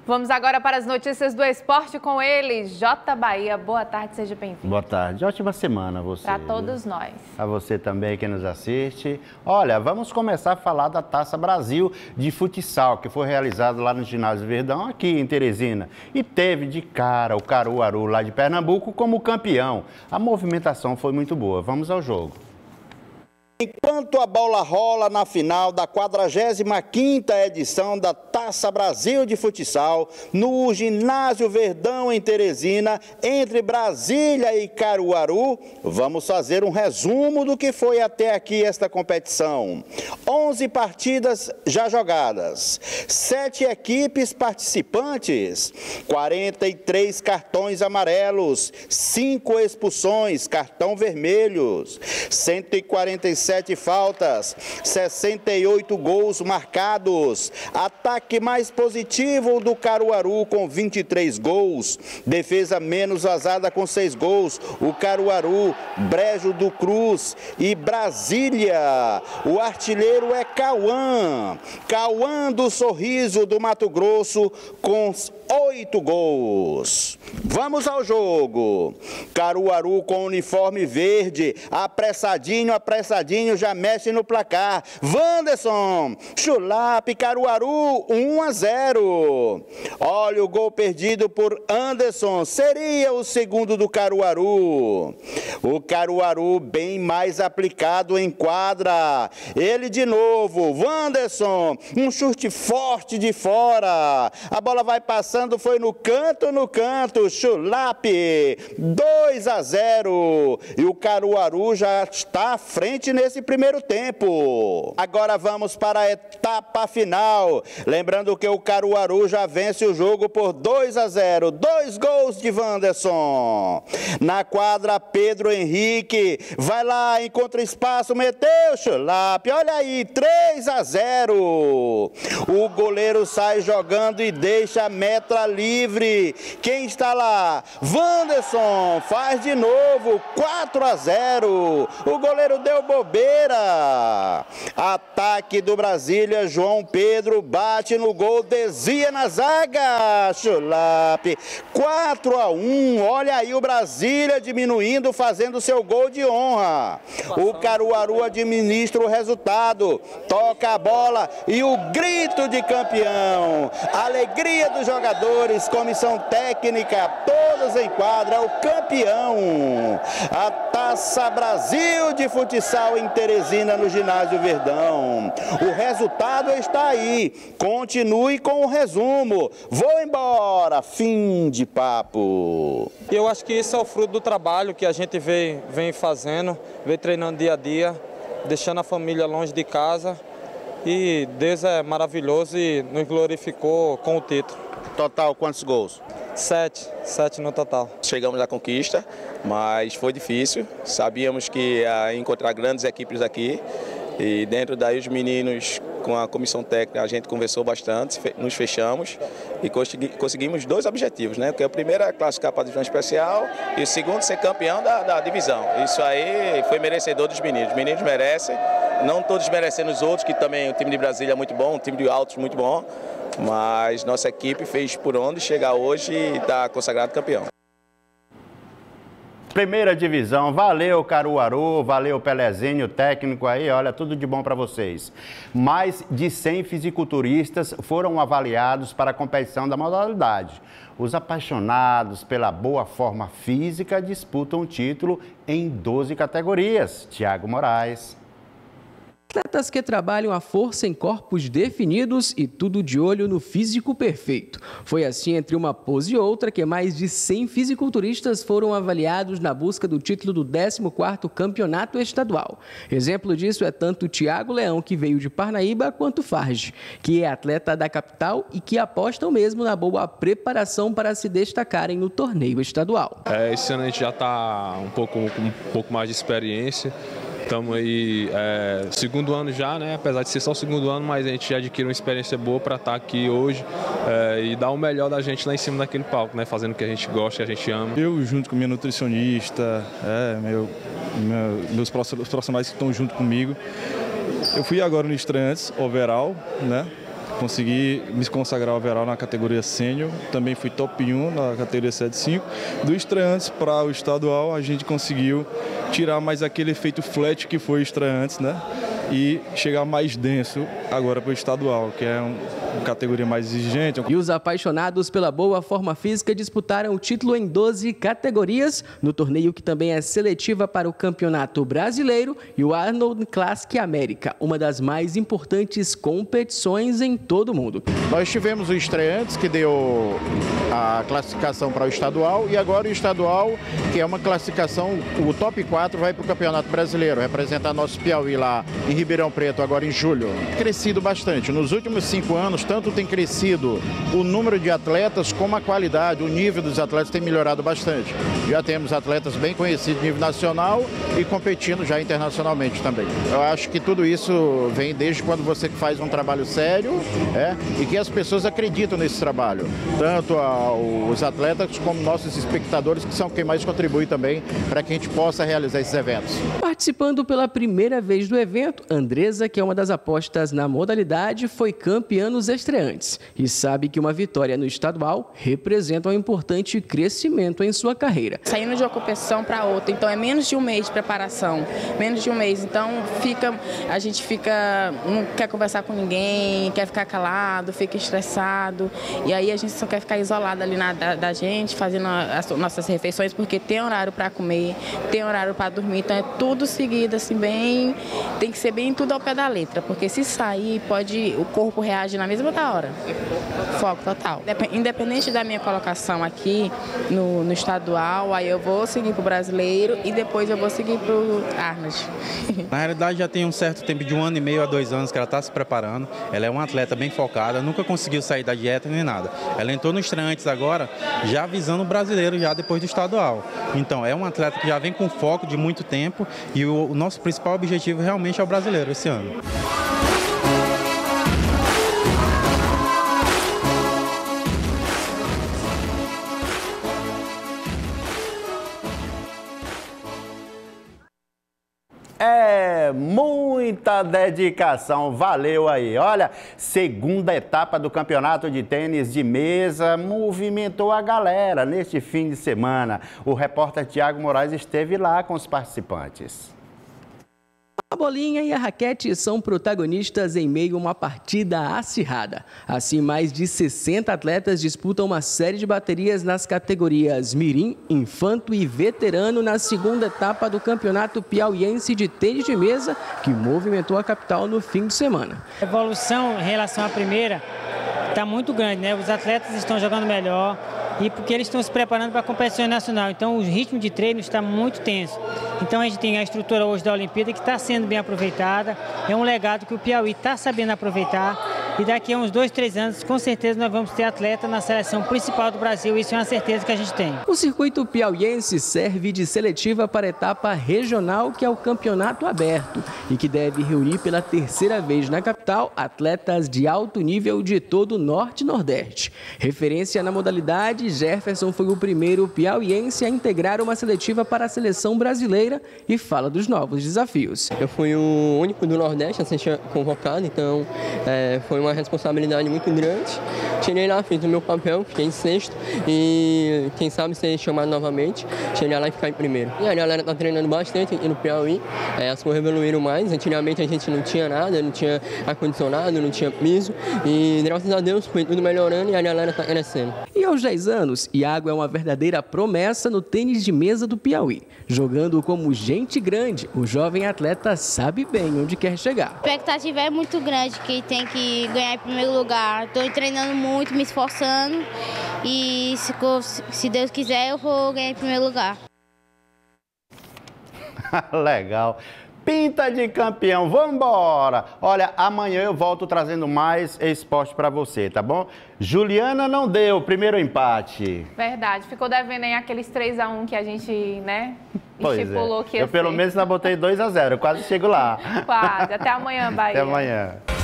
Vamos agora para as notícias do esporte com ele, Jota Bahia. Boa tarde, seja bem-vindo. Boa tarde, ótima semana a você. Para todos nós. A você também que nos assiste. Olha, vamos começar a falar da Taça Brasil de futsal, que foi realizado lá no Ginásio Verdão, aqui em Teresina. E teve de cara o Caruaru, lá de Pernambuco, como campeão. A movimentação foi muito boa. Vamos ao jogo. Enquanto a bola rola na final da 45ª edição da Taça Brasil de Futsal, no Ginásio Verdão, em Teresina, entre Brasília e Caruaru, vamos fazer um resumo do que foi até aqui esta competição. 11 partidas já jogadas, 7 equipes participantes, 43 cartões amarelos, 5 expulsões, cartão vermelhos, 147 faltas, 68 gols marcados. Ataque mais positivo do Caruaru com 23 gols. Defesa menos vazada com 6 gols. O Caruaru, Brejo do Cruz e Brasília. O artilheiro é Cauã. Cauã do Sorriso do Mato Grosso com 8 gols. Vamos ao jogo. Caruaru com uniforme verde, apressadinho, já mexe no placar. Wanderson, Chulap, Caruaru, 1-0. Olha o gol perdido por Anderson, seria o segundo do Caruaru. O Caruaru bem mais aplicado em quadra. Ele de novo, Wanderson, um chute forte de fora. A bola vai passando, foi no canto, Chulap, 2-0. E o Caruaru já está à frente nesse primeiro tempo. Agora vamos para a etapa final. Lembrando que o Caruaru já vence o jogo por 2-0. 2 gols de Wanderson. Na quadra, Pedro Henrique. Vai lá, encontra espaço, meteu, Chulap. Olha aí, 3-0. O goleiro sai jogando e deixa a meta livre. Quem está lá? Wanderson faz de novo, 4-0. O goleiro deu bobeira. Ataque do Brasília, João Pedro bate no gol, desvia na zaga, Chulap, 4-1. Olha aí o Brasília diminuindo, fazendo seu gol de honra. O Caruaru administra o resultado, toca a bola e o grito de campeão. Alegria dos jogadores, comissão técnica, todos em quadra, é o campeão. A Taça Brasil de Futsal em Teresina, no Ginásio Verdão. O resultado está aí. Continue com o resumo. Vou embora. Fim de papo. Eu acho que isso é o fruto do trabalho que a gente vem fazendo, vem treinando dia a dia, deixando a família longe de casa. E Deus é maravilhoso e nos glorificou com o título. Total, quantos gols? 7 no total. Chegamos à conquista, mas foi difícil. Sabíamos que ia encontrar grandes equipes aqui. E dentro daí os meninos, com a comissão técnica, a gente conversou bastante, nos fechamos e conseguimos 2 objetivos, né? Porque o primeiro é classificar para a divisão especial e o segundo ser campeão da divisão. Isso aí foi merecedor dos meninos. Os meninos merecem, não todos merecendo os outros, que também o time de Brasília é muito bom, o time de Altos muito bom, mas nossa equipe fez por onde chegar hoje e está consagrado campeão. Primeira divisão, valeu Caruaru, valeu Pelezinho, técnico aí, olha, tudo de bom para vocês. Mais de 100 fisiculturistas foram avaliados para a competição da modalidade. Os apaixonados pela boa forma física disputam o título em 12 categorias. Tiago Moraes. Atletas que trabalham a força em corpos definidos e tudo de olho no físico perfeito. Foi assim entre uma pose e outra que mais de 100 fisiculturistas foram avaliados na busca do título do 14º Campeonato Estadual. Exemplo disso é tanto o Thiago Leão, que veio de Parnaíba, quanto Farge, que é atleta da capital e que apostam mesmo na boa preparação para se destacarem no torneio estadual. Esse ano a gente já está com um pouco mais de experiência. Estamos aí, segundo ano já, né? Apesar de ser só o segundo ano, mas a gente já adquiriu uma experiência boa para estar aqui hoje e dar o melhor da gente lá em cima daquele palco, né? Fazendo o que a gente gosta, que a gente ama. Eu, junto com minha nutricionista, meus profissionais que estão junto comigo. Eu fui agora no Estreantes, overall, né? Consegui me consagrar overall na categoria sênior, também fui top 1 na categoria 7.5. Do estreantes para o estadual, a gente conseguiu tirar mais aquele efeito flat que foi estreantes, né? E chegar mais denso agora para o estadual, que é uma categoria mais exigente. E os apaixonados pela boa forma física disputaram o título em 12 categorias, no torneio que também é seletiva para o Campeonato Brasileiro e o Arnold Classic América, uma das mais importantes competições em todo o mundo. Nós tivemos o estreantes, que deu a classificação para o estadual, e agora o estadual, que é uma classificação, o top 4 vai para o Campeonato Brasileiro, representar nosso Piauí lá em Ribeirão Preto, agora em julho. Crescido bastante. Nos últimos 5 anos, tanto tem crescido o número de atletas como a qualidade, o nível dos atletas tem melhorado bastante. Já temos atletas bem conhecidos a nível nacional e competindo já internacionalmente também. Eu acho que tudo isso vem desde quando você faz um trabalho sério, e que as pessoas acreditam nesse trabalho. Tanto os atletas como nossos espectadores, que são quem mais contribui também para que a gente possa realizar esses eventos. Participando pela primeira vez do evento, Andresa, que é uma das apostas na modalidade, foi campeã nos estreantes e sabe que uma vitória no estadual representa um importante crescimento em sua carreira. Saindo de uma competição para outra, então é menos de um mês de preparação, menos de um mês, então a gente não quer conversar com ninguém, quer ficar calado, fica estressado, e aí a gente só quer ficar isolado ali da gente, fazendo as nossas refeições, porque tem horário para comer, tem horário para dormir, então é tudo seguido assim bem, tem que ser bem tudo ao pé da letra, porque se sair, o corpo reage na mesma hora. Foco total. Independente da minha colocação aqui no estadual, aí eu vou seguir para o brasileiro e depois eu vou seguir para o Arnold. Na realidade, já tem um certo tempo, de 1 ano e meio a 2 anos, que ela está se preparando. Ela é uma atleta bem focada, nunca conseguiu sair da dieta nem nada. Ela entrou no estreantes agora, já visando o brasileiro, já depois do estadual. Então, é uma atleta que já vem com foco de muito tempo e o nosso principal objetivo realmente é o brasileiro esse ano. É muita dedicação, valeu aí. Olha, segunda etapa do campeonato de tênis de mesa movimentou a galera neste fim de semana. O repórter Tiago Moraes esteve lá com os participantes. A bolinha e a raquete são protagonistas em meio a uma partida acirrada. Assim, mais de 60 atletas disputam uma série de baterias nas categorias Mirim, Infanto e Veterano na segunda etapa do Campeonato Piauiense de Tênis de Mesa, que movimentou a capital no fim de semana. A evolução em relação à primeira está muito grande, né? Os atletas estão jogando melhor e porque eles estão se preparando para a competição nacional. Então, o ritmo de treino está muito tenso. Então, a gente tem a estrutura hoje da Olimpíada que está sendo bem aproveitada. É um legado que o Piauí está sabendo aproveitar. E daqui a uns 2, 3 anos, com certeza, nós vamos ter atleta na seleção principal do Brasil. Isso é uma certeza que a gente tem. O circuito piauiense serve de seletiva para a etapa regional, que é o Campeonato Aberto, e que deve reunir pela terceira vez na capital atletas de alto nível de todo o Norte e Nordeste. Referência na modalidade, Jefferson foi o primeiro piauiense a integrar uma seletiva para a seleção brasileira e fala dos novos desafios. Eu fui o único do Nordeste a ser convocado, então foi uma responsabilidade muito grande. Cheguei lá, fiz o meu papel, fiquei em sexto e quem sabe ser chamado novamente, chegar lá e ficar em primeiro. E a galera está treinando bastante aqui no Piauí, as coisas evoluíram mais. Antigamente a gente não tinha nada, não tinha ar-condicionado, não tinha piso e graças a Deus foi tudo melhorando e a galera está crescendo. E aos 10 anos, Iago é uma verdadeira promessa no tênis de mesa do Piauí. Jogando como gente grande, o jovem atleta sabe bem onde quer chegar. A expectativa é muito grande, que tem que ganhar em primeiro lugar. Estou treinando muito, me esforçando e se Deus quiser eu vou ganhar em primeiro lugar. Legal. Pinta de campeão, vamos embora! Olha, amanhã eu volto trazendo mais esporte para você, tá bom? Juliana não deu, primeiro empate. Verdade, ficou devendo aí aqueles 3-1 que a gente, né, pois estipulou que ia eu pelo menos ainda botei 2-0, quase chego lá. Quase, até amanhã, Bahia. Até amanhã.